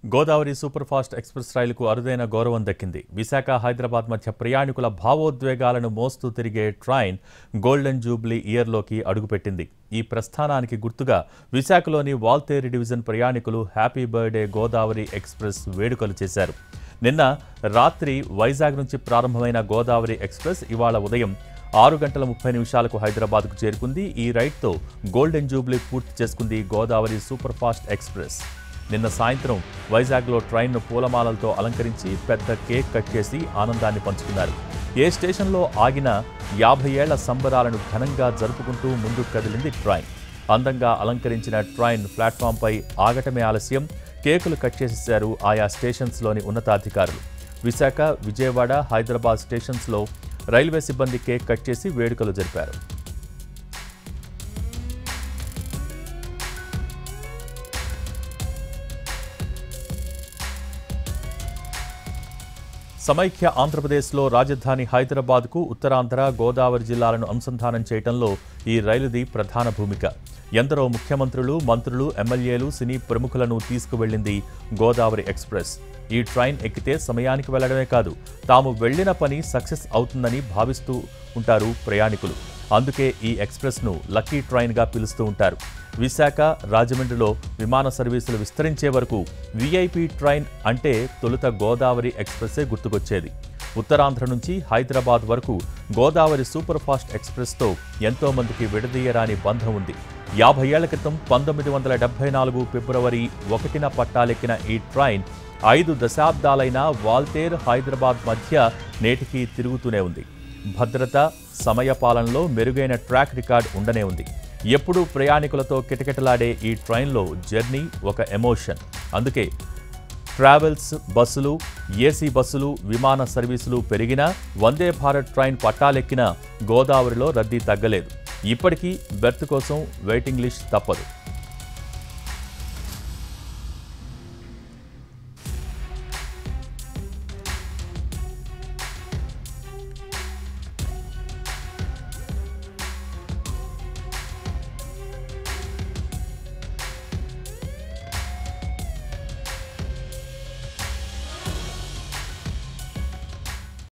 Godavari super fast express రైలుకు అరుదైన గౌరవం దక్కింది. విశాఖ హైదరాబాద్ మధ్య ప్రయాణికుల భావోద్వేగాలను మోస్తూ తిరిగే ట్రైన్ గోల్డెన్ జూబ్లీ ఇయర్లోకి అడుగుపెట్టింది. ఈ ప్రస్థానానికి గుర్తుగా విశాఖలోని వాల్తేరు డివిజన్ ప్రయాణికులు హ్యాపీ బర్త్డే గోదావరి ఎక్స్‌ప్రెస్ వేడుకలు చేశారు. నిన్న రాత్రి వైజాగ్ నుంచి ప్రారంభమైన గోదావరి ఎక్స్‌ప్రెస్ ఇవాళ ఉదయం 6:30 హైదరాబాద్కు చేరుకుంది. ఈ రైడ్తో గోల్డెన్ జూబ్లీ పూర్తి చేసుకుంది గోదావరి సూపర్ ఫాస్ట్ ఎక్స్‌ప్రెస్. నిన్న సాయంత్రం వైజాగ్లో ట్రైన్ను పూలమాలలతో అలంకరించి పెద్ద కేక్ కట్ చేసి ఆనందాన్ని పంచుకున్నారు. ఏ స్టేషన్లో ఆగినా 50 ఏళ్ల సంబరాలను ఘనంగా జరుపుకుంటూ ముందుకు కదిలింది ట్రైన్. అందంగా అలంకరించిన ట్రైన్ ప్లాట్ఫామ్పై ఆగటమే ఆలస్యం. కేకులు కట్ చేసేశారు ఆయా స్టేషన్స్లోని ఉన్నతాధికారులు. విశాఖ, విజయవాడ, హైదరాబాద్ స్టేషన్స్లో రైల్వే సిబ్బంది కేక్ కట్ చేసి వేడుకలు జరిపారు. సమైక్య ఆంధ్రప్రదేశ్లో రాజధాని హైదరాబాద్కు ఉత్తరాంధ్ర, గోదావరి జిల్లాలను అనుసంధానం చేయడంలో ఈ రైలుది ప్రధాన భూమిక. ఎందరో ముఖ్యమంత్రులు, మంత్రులు, ఎమ్మెల్యేలు, సినీ ప్రముఖులను తీసుకువెళ్లింది గోదావరి ఎక్స్‌ప్రెస్. ఈ ట్రైన్ ఎక్కితే సమయానికి వెళ్లడమే కాదు, తాము వెళ్లిన పని సక్సెస్ అవుతుందని భావిస్తూ ఉంటారు ప్రయాణికులు. అందుకే ఈ ఎక్స్‌ప్రెస్ను లక్కీ ట్రైన్గా పిలుస్తూ ఉంటారు. విశాఖ, రాజమండ్రిలో విమాన సర్వీసులు విస్తరించే వరకు వీఐపీ ట్రైన్ అంటే తొలుత గోదావరి ఎక్స్‌ప్రెస్సే గుర్తుకొచ్చేది. ఉత్తరాంధ్ర నుంచి హైదరాబాద్ వరకు గోదావరి సూపర్ ఫాస్ట్ ఎక్స్‌ప్రెస్తో ఎంతో మందికి విడదీయరాని బంధం ఉంది. 50 ఏళ్ల క్రితం 1974 ఫిబ్రవరి 1న పట్టాలెక్కిన ఈ ట్రైన్ 5 దశాబ్దాలైన వాల్తేరు, హైదరాబాద్ మధ్య నేటికి తిరుగుతూనే ఉంది. భద్రత, సమయపాలనలో మెరుగైన ట్రాక్ రికార్డ్ ఉండనే ఉంది. ఎప్పుడూ ప్రయాణికులతో కిటకిటలాడే ఈ ట్రైన్లో జర్నీ ఒక ఎమోషన్. అందుకే ట్రావెల్స్ బస్సులు, ఏసీ బస్సులు, విమాన సర్వీసులు పెరిగినా, వందే భారత్ ట్రైన్ పట్టాలెక్కినా గోదావరిలో రద్దీ తగ్గలేదు. ఇప్పటికీ బెర్త్ కోసం వెయిటింగ్ లిస్ట్ తప్పదు.